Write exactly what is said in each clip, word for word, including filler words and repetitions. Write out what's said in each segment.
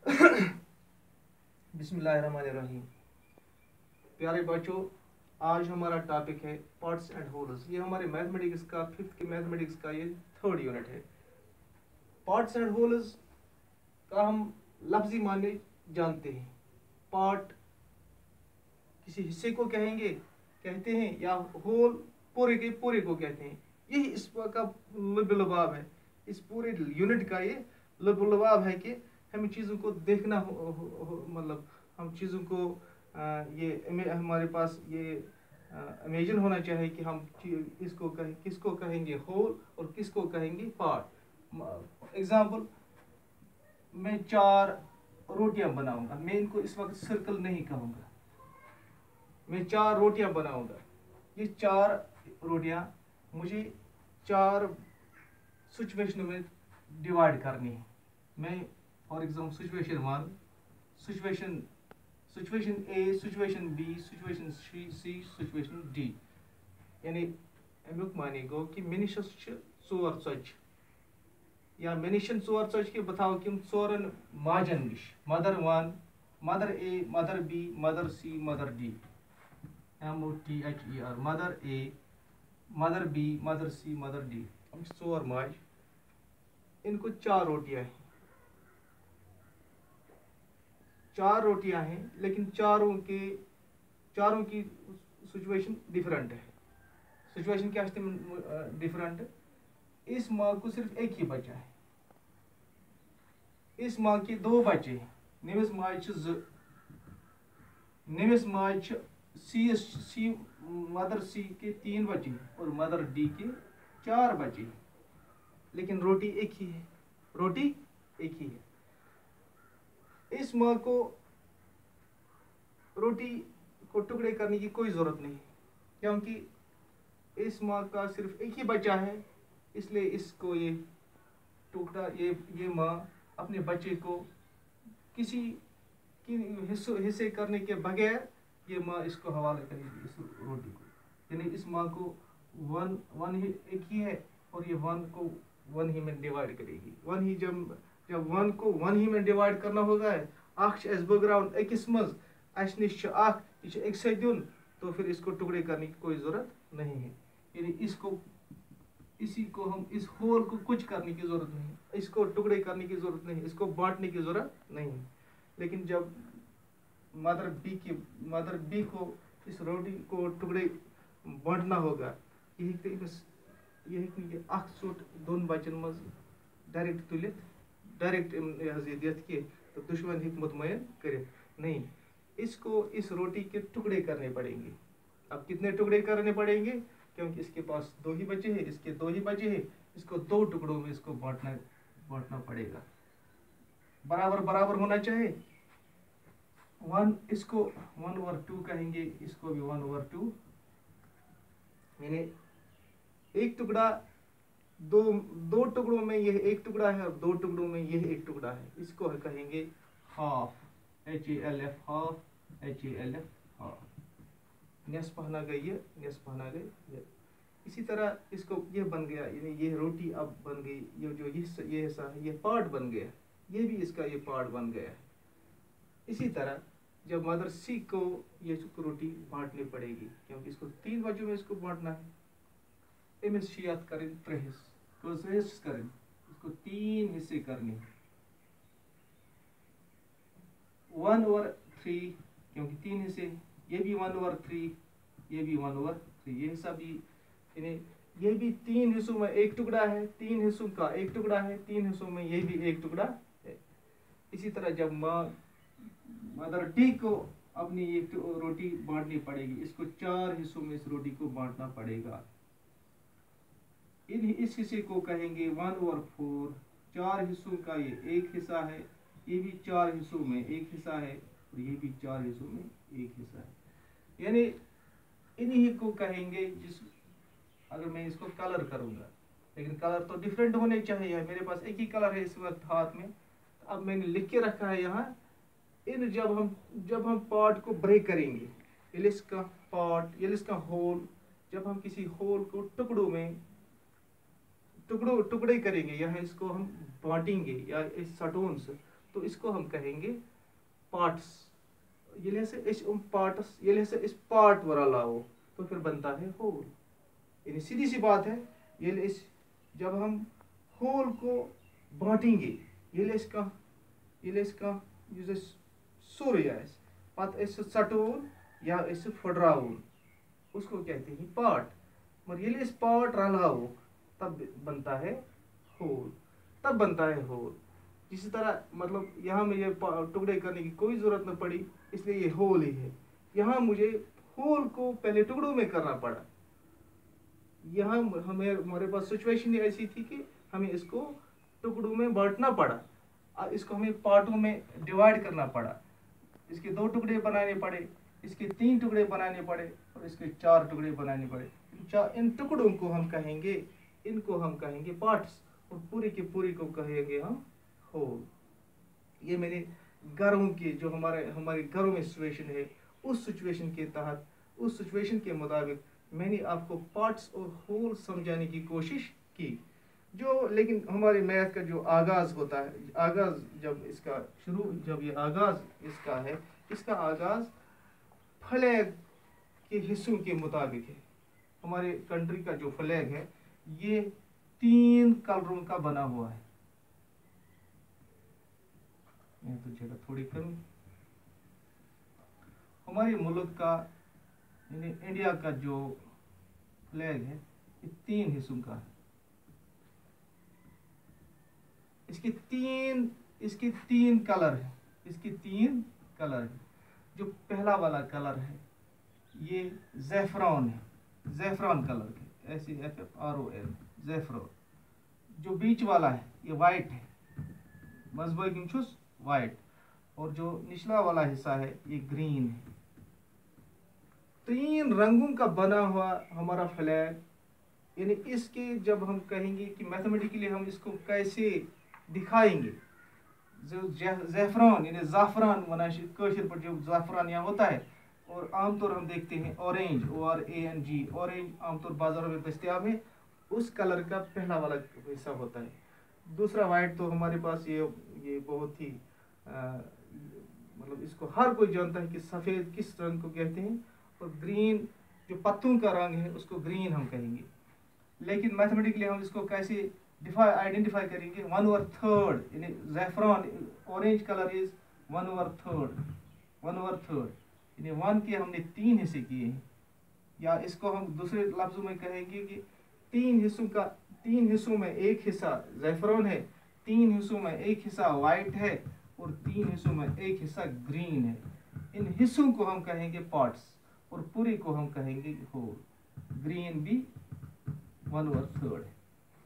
बिस्मिल्लाहिर्रहमानिर्रहीम। प्यारे बच्चों, आज हमारा टॉपिक है पार्ट्स एंड होल्स। ये हमारे मैथमेटिक्स का फिफ्थ के मैथमेटिक्स का ये थर्ड यूनिट है। पार्ट्स एंड होल्स का हम लफ्जी माने जानते हैं। पार्ट किसी हिस्से को कहेंगे कहते हैं, या होल पूरे के पूरे को कहते हैं। यही इस का लुब-लुबाब है। इस पूरे यूनिट का ये लुब-लुबाब है कि हमें चीज़ों को देखना हो, हो, हो, मतलब हम चीज़ों को आ, ये हमारे पास ये इमेजिन होना चाहिए कि हम इसको कहें, किसको कहेंगे होल और किसको कहेंगे पार्ट। एग्जाम्पल, मैं चार रोटियां बनाऊंगा, मैं इनको इस वक्त सर्कल नहीं कहूँगा, मैं चार रोटियां बनाऊंगा। ये चार रोटियां मुझे चार सिचुएशन में डिवाइड करनी है। मैं for example situation one, situation situation A, situation B, situation C, situation D. यानी अमुक माने गो कि मिनिशस चोर च या मिनिशन चोर च कि बताओ कि चोरन माजन निश, mother one, mother A, mother B, mother C, mother D. M O T H E R, mother A, mother B, mother C, mother D. हम चोर माज, इनको चार रोटियां हैं, चार रोटियां हैं, लेकिन चारों के चारों की सिचुएशन डिफरेंट है। सिचुएशन क्या डिफरेंट है? इस माँ को सिर्फ एक ही बच्चा है, इस माँ के दो बच्चे हैं। निमिस माज निमिस माज सी सी मदर सी के तीन बच्चे हैं और मदर डी के चार बच्चे हैं, लेकिन रोटी एक ही है, रोटी एक ही है। इस माँ को रोटी को टुकड़े करने की कोई ज़रूरत नहीं, क्योंकि इस माँ का सिर्फ एक ही बच्चा है। इसलिए इसको ये टुकड़ा ये ये माँ अपने बच्चे को किसी की हिस्सों हिस्से करने के बगैर ये माँ इसको हवाले करेगी, इस रोटी को। यानी इस माँ को वन वन ही एक ही है और ये वन को वन ही में डिवाइड करेगी। वन ही जब जब वन को वन ही में डिवाइड करना होगा है, अख बग्राउन अकिस मज अस नश अख यह एक से दिन, तो फिर इसको टुकड़े करने की कोई ज़रूरत नहीं है। यानी इसको इसी को हम इस होल को कुछ करने की ज़रूरत नहीं, इसको टुकड़े करने की ज़रूरत नहीं, इसको बांटने की ज़रूरत नहीं है। लेकिन जब मदर बी की मदर बी को इस रोटी को टुकड़े बांटना होगा, यही यही अख सोट दोन बच्चन मज डायरेक्ट तुलित डायरेक्ट दित कि तो दुश्मन हिक मुतमयन करे नहीं, इसको इस रोटी के टुकड़े करने पड़ेंगे। अब कितने टुकड़े करने पड़ेंगे? क्योंकि इसके पास दो ही बचे हैं, इसके दो ही बचे हैं, इसको दो टुकड़ों में इसको बांटना बांटना पड़ेगा। बराबर बराबर होना चाहिए। वन इसको वन ओवर टू कहेंगे, इसको भी वन ओवर टू। यानी एक टुकड़ा दो दो टुकड़ों में यह एक टुकड़ा है और दो टुकड़ों में यह एक टुकड़ा है, इसको कहेंगे half, H A L F, half, H A L F, half. नेस पहना गई है, नेस पहना गई ये। इसी तरह इसको ये बन गया, यानी ये रोटी अब बन गई, ये जो ये हिस्सा है ये पार्ट बन गया, ये भी इसका ये पार्ट बन गया है। इसी तरह जब मदर सी को ये रोटी बांटनी पड़ेगी, क्योंकि इसको तीन बच्चों में इसको बांटना है। एम शियात करें त्रेहिस करें, इसको तीन हिस्से करने, वन ओवर थ्री, क्योंकि तीन हिस्से, ये भी वन ओवर थ्री, ये भी वन ओवर थ्री, ये हिस्सा भी, यानी ये भी तीन हिस्सों में एक टुकड़ा है, तीन हिस्सों का एक टुकड़ा है, तीन हिस्सों में ये भी एक टुकड़ा है। इसी तरह जब माँ मदर डी को अपनी एक रोटी बांटनी पड़ेगी, इसको चार हिस्सों में इस रोटी को बांटना पड़ेगा। इन इस हिस्से को कहेंगे वन ओवर फोर, चार हिस्सों का ये एक हिस्सा है, ये भी चार हिस्सों में एक हिस्सा है और ये भी चार हिस्सों में एक हिस्सा है। यानी इन्हीं को कहेंगे, जिस अगर मैं इसको कलर करूंगा, लेकिन कलर तो डिफरेंट होने चाहिए। मेरे पास एक ही कलर है इस वक्त हाथ में, अब मैंने लिख के रखा है यहाँ। इन जब हम जब हम पार्ट को ब्रेक करेंगे, एलिस का पार्ट, एलिस का होल, जब हम किसी होल को टुकड़ों में टुकड़ों टुकड़े करेंगे, या इसको हम बांटेंगे या इस सटोन से, تو اس کو ہم کہیں گے پارٹس. ییٚلہِ ہسا أسۍ یِم پارٹس ییٚلہِ ہسا أسۍ پارٹ رلاوو تو پھر بنتا ہے ہول. یعنی سیدھی سی بات ہے, ییٚلہِ أسۍ جب ہم ہول کو بانٹیں گے, ییٚلہِ أسۍ کانٛہہ ییٚلہِ أسۍ کانٛہہ یُس أسۍ سورُے آسہِ پتہٕ أسۍ سُہ ژٹون یا أسۍ سُہ پھٕٹراوون, اس کو کہتے ہیں پارٹ. مگر ییٚلہِ أسۍ پارٹ رلاوو تب بنتا ہے ہول, تب بنتا ہے ہول. اسی طرح مطلب یہاں میں یہ ٹکڑے کرنے کی کوئی ضرورت نہ پڑی, اس لیے یہ ہول ہی ہے. یہاں مجھے ہول کو پہلے ٹکڑوں میں کرنا پڑا. یہاں ہمیں ہمارے پاس سچویشن ایسی تھی کہ ہمیں اس کو ٹکڑوں میں بانٹنا پڑا, اس کو ہمیں پارٹوں میں ڈیوائڈ کرنا پڑا. اس کے دو ٹکڑے بنانے پڑے, اس کے تین ٹکڑے بنانے پڑے اور اس کے چار ٹکڑے بنانے پڑے. ان ٹکڑوں کو ہم کہیں گے ان کو ہم کہیں گے پارٹس, اور پوری کی پوری کو کہیں گے ہم ہول. یہ میرے گھروں کے جو ہمارے ہمارے گھروں میں سچویشن ہے, اس سچویشن کے تحت اس سچویشن کے مطابق میں نے آپ کو پارٹس اور ہول سمجھانے کی کوشش کی. جو لیکن ہمارے میتھ کا جو آغاز ہوتا ہے, آغاز جب اس کا شروع جب یہ آغاز اس کا ہے, اس کا آغاز فلیگ کے حصوں کے مطابق ہے. ہمارے کنٹری کا جو فلیگ ہے یہ تین کلروں کا بنا ہوا ہے. میں تو جگہ تھوڑی کروں. ہمارے ملک کا یعنی انڈیا کا جو فلیگ ہے یہ تین حصوں کا ہے. اس کے تین اس کے تین کلر ہیں اس کے تین کلر ہیں. جو پہلا والا کلر ہے یہ زیفران ہے, زیفران کلر کے, ایسے F F R O L saffron. جو بیچ والا ہے یہ وائٹ ہے, مذبوغ چھس وائٹ. اور جو نچلا والا حصہ ہے یہ گرین ہے. تین رنگوں کا بنا ہوا ہمارا فلیگ. یعنی اس کے جب ہم کہیں گے کہ میتھمیٹیکلی ہم اس کو کیسے دکھائیں گے, جو زیفران یعنی زعفران کوشر پر جو زعفران یہاں ہوتا ہے, اور عام طور ہم دیکھتے ہیں orange, O R A N G, orange عام طور بازاروں میں دستیاب ہے, اس کلر کا پہلا والا حصہ ہوتا ہے. دوسرا وائٹ تو ہمارے پاس یہ یہ بہت ہی آ, مطلب اس کو ہر کوئی جانتا ہے کہ سفید کس رنگ کو کہتے ہیں, اور گرین جو پتوں کا رنگ ہے اس کو گرین ہم کہیں گے. لیکن میتھمیٹیکلی ہم اس کو کیسے ڈیفائی آئیڈینٹیفائی کریں گے, ون اوور تھرڈ یعنی saffron orange colour is one over third one over third یعنی ون کے ہم نے تین حصے کیے ہیں. یا اس کو ہم دوسرے لفظوں میں کہیں گے کہ تین حصوں کا تین حصوں میں ایک حصہ زیفران ہے, تین حصوں میں ایک حصہ وائٹ ہے, اور تین حصوں میں ایک حصہ گرین ہے. ان حصوں کو ہم کہیں گے پارٹس, اور پوری کو ہم کہیں گے ہول. گرین بھی ون اوور تھرڈ ہے.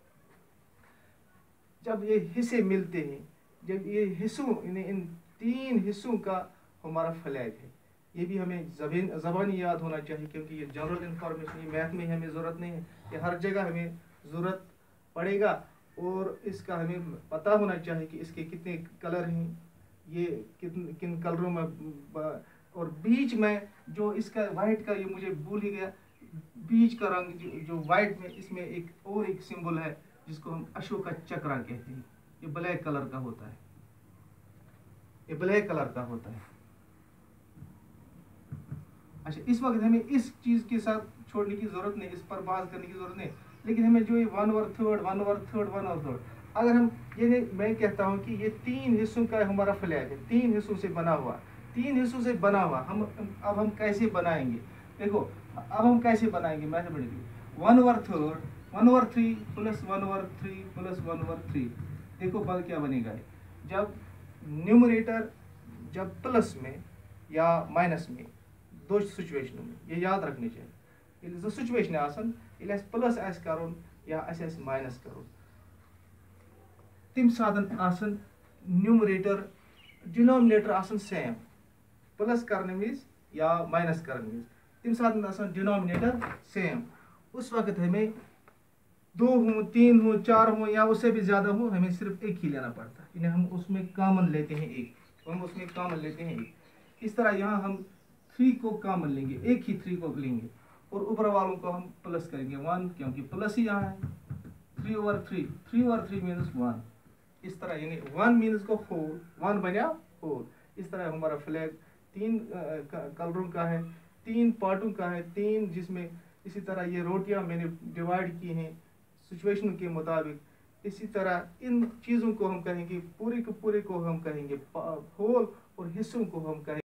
جب یہ حصے ملتے ہیں, جب یہ حصوں یعنی ان تین حصوں کا ہمارا فلیگ ہے, یہ بھی ہمیں زبان زبانی یاد ہونا چاہیے, کیونکہ یہ جنرل انفارمیشن ہے, میتھ میں ہمیں ضرورت نہیں ہے, کہ ہر جگہ ہمیں ضرورت پڑے گا. اور اس کا ہمیں پتہ ہونا چاہیے کہ اس کے کتنے کلر ہیں, یہ کتن کن کلروں میں, اور بیچ میں جو اس کا وائٹ کا یہ مجھے بھول ہی گیا, بیچ کا رنگ جو, جو وائٹ میں اس میں ایک اور ایک سمبل ہے جس کو ہم اشوکا چکرا کہتے ہیں. یہ بلیک کلر کا ہوتا ہے, یہ بلیک کلر کا ہوتا ہے. اچھا, اس وقت ہمیں اس چیز کے ساتھ چھوڑنے کی ضرورت نہیں, اس پر بات کرنے کی ضرورت نہیں, لیکن ہمیں جو یہ one over third one over third one over third اگر ہم یہ میں کہتا ہوں کہ یہ تین حصوں کا ہمارا فلیگ ہے, تین حصوں سے بنا ہوا تین حصوں سے بنا ہوا ہم اب ہم کیسے بنائیں گے. دیکھو اب ہم کیسے بنائیں گے mathematically. One over third one over three plus one over three plus one over three. دیکھو بل کیا بنے گا, جب نیومریٹر جب پلس میں یا مائنس میں, دو سچویشنوں میں یہ یاد رکھنی چاہیے. ییٚلہِ زٕ سچویشن آسن, ییٚلہِ اَسہِ پلس آسہِ کرُن یا اَسہِ آسہِ مائنس کرُن, تمہِ ساتہٕ آسن نیومریٹر ڈِنامنیٹر آسن سیم. پلس کرنے وز یا مائنس کرنے وز تمہِ ساتہٕ آسان ڈِنامنیٹر سیم. اس وقت ہمیں دو ہوں, تین ہوں, چار ہوں یا اس سے بھی زیادہ ہوں, ہمیں صرف ایک ہی لینا پڑتا ہے. یعنی ہم اس میں کامن لیتے ہیں ایک, ہم اس میں کامن لیتے ہیں ایک. اس طرح یہاں ہم تھری کو کامن لیں گے, ایک ہی تھری کو لیں گے, اور اوپر والوں کو ہم پلس کریں گے ون, کیونکہ پلس ہی یہاں ہے. Three over three three over three minus one. इस तरह यानी वन मीन्स को होल, वन बना होल। इस तरह हमारा फ्लैग तीन कलरों का है, तीन पार्टों का है, तीन जिसमें इसी तरह ये रोटियां मैंने डिवाइड की हैं सिचुएशन के मुताबिक। इसी तरह इन चीज़ों को हम कहेंगे, पूरे के पूरे को हम कहेंगे होल, और हिस्सों को हम कहेंगे